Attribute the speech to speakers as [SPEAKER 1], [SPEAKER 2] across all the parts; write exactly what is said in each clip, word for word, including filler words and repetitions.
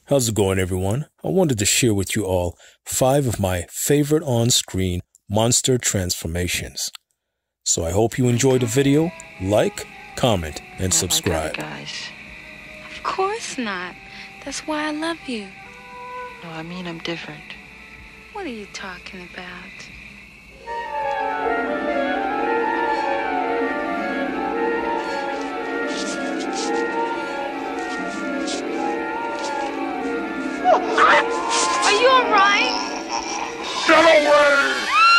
[SPEAKER 1] How's it going, everyone? I wanted to share with you all five of my favorite on-screen monster transformations. So I hope you enjoyed the video. Like, comment, and subscribe.
[SPEAKER 2] Not like other guys. Of course not. That's why I love you.
[SPEAKER 3] No, I mean I'm different.
[SPEAKER 2] What are you talking about? Are you all right?
[SPEAKER 4] Get away!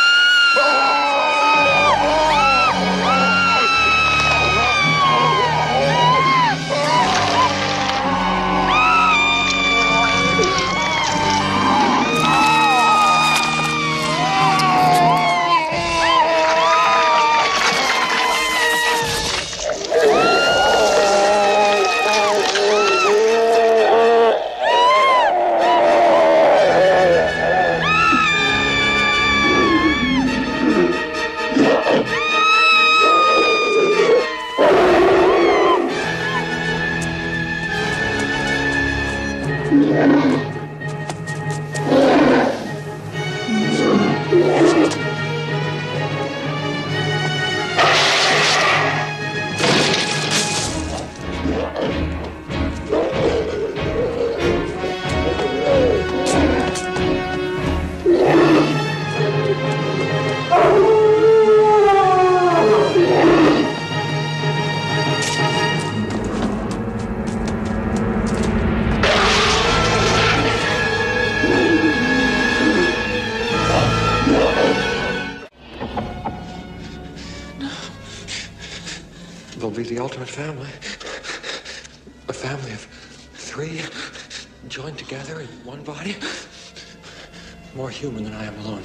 [SPEAKER 5] We'll be the ultimate family. A family of three, joined together in one body. More human than I am alone.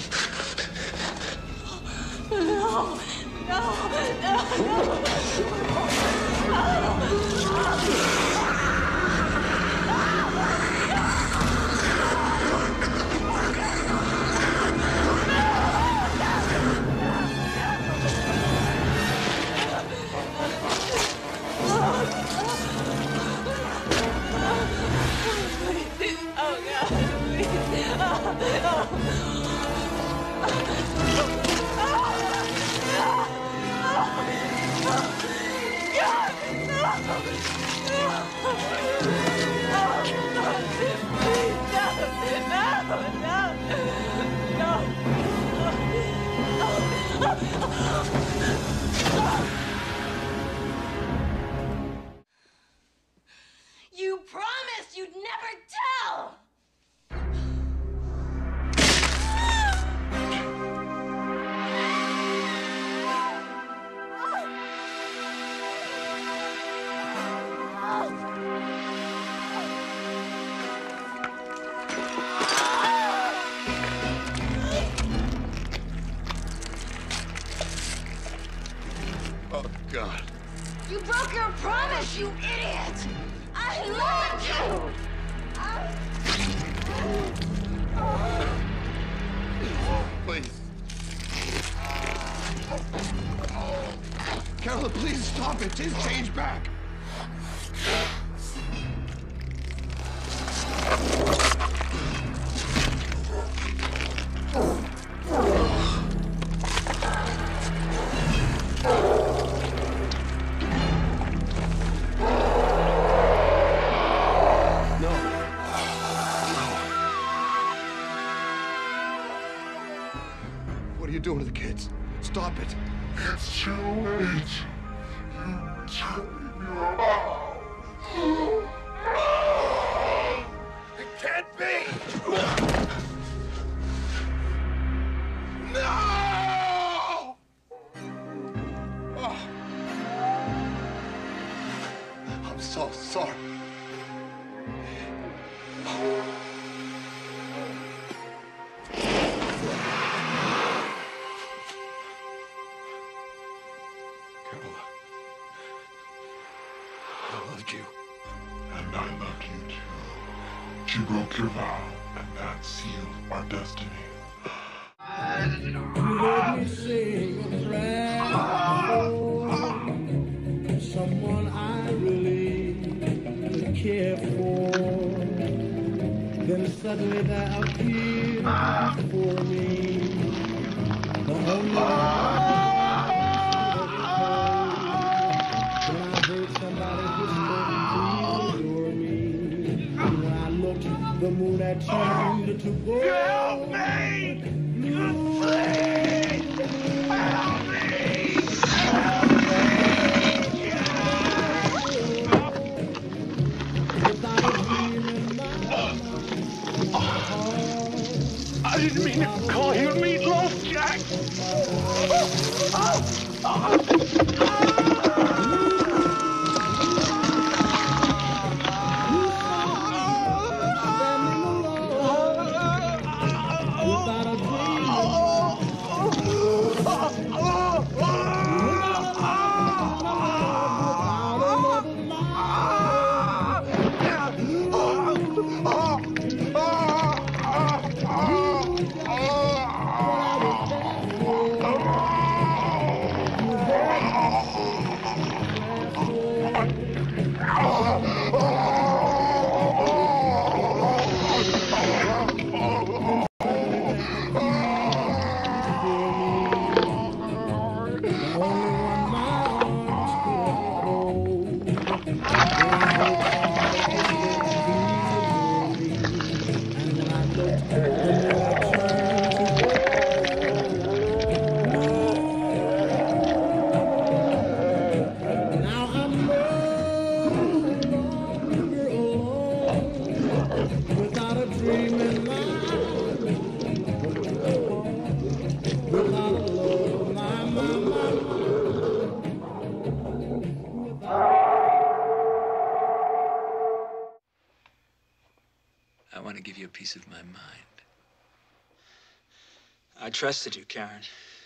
[SPEAKER 6] No, no, no, no. You promised you'd never tell!
[SPEAKER 4] Oh, God.
[SPEAKER 6] You broke your promise, you idiot! I love you!
[SPEAKER 4] Please. Carolyn, please stop it. Just change back. What are you doing to the kids? Stop it.
[SPEAKER 7] It's too late. You told me about.
[SPEAKER 4] It can't be! No! Oh. I'm so sorry. Carola, I loved you.
[SPEAKER 7] And I loved you too. You broke your vow, and that sealed our destiny.
[SPEAKER 8] Let me sing a prayer for someone I really care for. suddenly there appeared before me the only one when I heard somebody whisper, please adore me. And when I looked, the moon had turned to gold. Help me! Please! Help me!
[SPEAKER 7] I didn't mean to call you Meatloaf, Jack.
[SPEAKER 5] I want to give you a piece of my mind. I trusted you, Karen.